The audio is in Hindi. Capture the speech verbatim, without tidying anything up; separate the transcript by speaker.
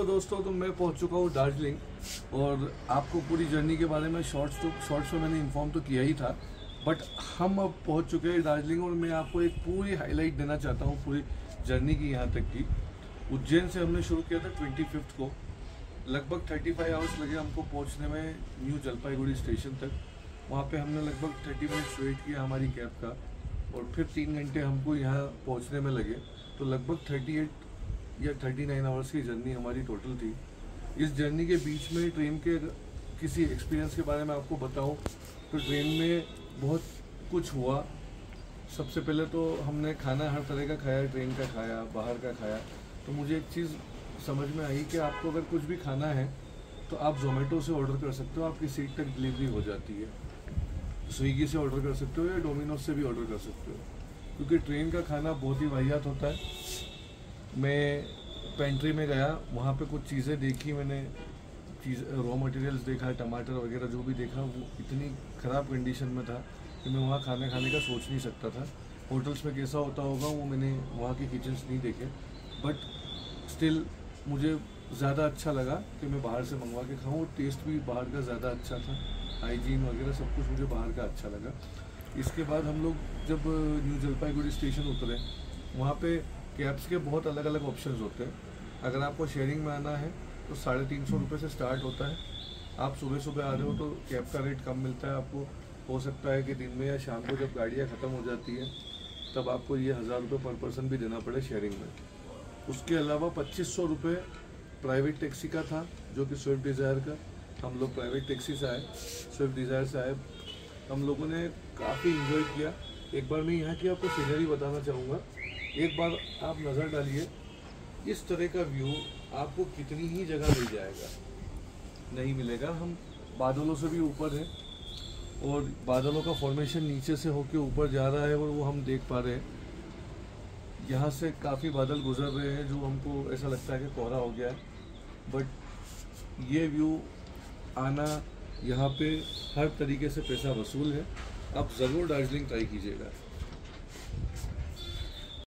Speaker 1: दोस्तों, तो मैं पहुंच चुका हूं दार्जिलिंग और आपको पूरी जर्नी के बारे में शॉर्ट्स तो शॉर्ट्स में मैंने इन्फॉर्म तो किया ही था, बट हम अब पहुंच चुके हैं दार्जिलिंग और मैं आपको एक पूरी हाईलाइट देना चाहता हूं पूरी जर्नी की। यहाँ तक की उज्जैन से हमने शुरू किया था ट्वेंटी फिफ्थ को, लगभग थर्टी फाइव आवर्स लगे हमको पहुँचने में न्यू जलपाईगुड़ी स्टेशन तक। वहाँ पर हमने लगभग थर्टी मिनट्स वेट किया हमारी कैब का और फिर तीन घंटे हमको यहाँ पहुँचने में लगे, तो लगभग थर्टी एट या थर्टी नाइन आवर्स की जर्नी हमारी टोटल थी। इस जर्नी के बीच में ट्रेन के किसी एक्सपीरियंस के बारे में आपको बताऊं तो ट्रेन में बहुत कुछ हुआ। सबसे पहले तो हमने खाना हर तरह का खाया, ट्रेन का खाया, बाहर का खाया। तो मुझे एक चीज़ समझ में आई कि आपको अगर कुछ भी खाना है तो आप जोमेटो से ऑर्डर कर सकते हो, आपकी सीट तक डिलीवरी हो जाती है। स्विगी से ऑर्डर कर सकते हो या डोमिनोज से भी ऑर्डर कर सकते हो, क्योंकि ट्रेन का खाना बहुत ही वाहियात होता है। मैं पेंट्री में गया, वहाँ पे कुछ चीज़ें देखी मैंने, चीज़ रॉ मटेरियल्स देखा, टमाटर वगैरह जो भी देखा वो इतनी ख़राब कंडीशन में था कि मैं वहाँ खाना खाने का सोच नहीं सकता था। होटल्स में कैसा होता होगा वो मैंने वहाँ के किचन्स नहीं देखे, बट स्टिल मुझे ज़्यादा अच्छा लगा कि मैं बाहर से मंगवा के खाऊँ। टेस्ट भी बाहर का ज़्यादा अच्छा था, हाइजीन वगैरह सब कुछ मुझे बाहर का अच्छा लगा। इसके बाद हम लोग जब न्यू जलपाईगुड़ी स्टेशन उतरे, वहाँ पे कैब्स के बहुत अलग अलग ऑप्शंस होते हैं। अगर आपको शेयरिंग में आना है तो साढ़े तीन सौ रुपये से स्टार्ट होता है। आप सुबह सुबह आ रहे हो तो कैब का रेट कम मिलता है आपको। हो सकता है कि दिन में या शाम को जब गाड़ियाँ ख़त्म हो जाती हैं तब आपको ये हज़ार रुपये पर पर्सन भी देना पड़े शेयरिंग में। उसके अलावा पच्चीस सौ रुपये प्राइवेट टैक्सी का था, जो कि स्विफ्ट डिज़ायर का। हम लोग प्राइवेट टैक्सी से आए, स्विफ्ट डिज़ायर से आए। हम लोगों ने काफ़ी इंजॉय किया। एक बार मैं यहाँ की आपको सीनरी बताना चाहूँगा। एक बार आप नज़र डालिए, इस तरह का व्यू आपको कितनी ही जगह मिल जाएगा, नहीं मिलेगा। हम बादलों से भी ऊपर हैं और बादलों का फॉर्मेशन नीचे से होके ऊपर जा रहा है और वो हम देख पा रहे हैं। यहाँ से काफ़ी बादल गुजर रहे हैं जो हमको ऐसा लगता है कि कोहरा हो गया है, बट ये व्यू आना यहाँ पे हर तरीके से पैसा वसूल है। आप ज़रूर दार्जिलिंग ट्राई कीजिएगा।